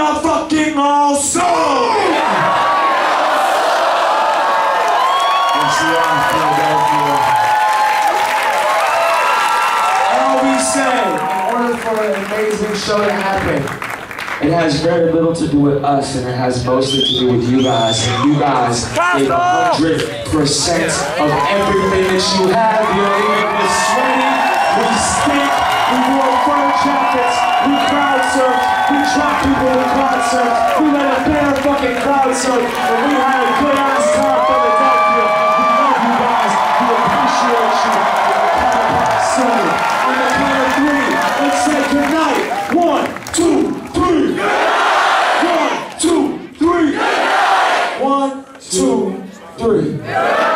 are fucking awesome! In order for an amazing show to happen, it has very little to do with us, and it has mostly to do with you guys. And you guys gave 100% of everything that you have. We're sweaty, we stink, we wore fur jackets, we crowd surfed, we dropped people in concerts, we let a bear fucking crowd surf, and we had a good ass time in Philadelphia. We love you guys, we appreciate you. So, on the count of 3, let's say goodnight. 1, 2, 3. 1, 2, 3. 1, 2, 3.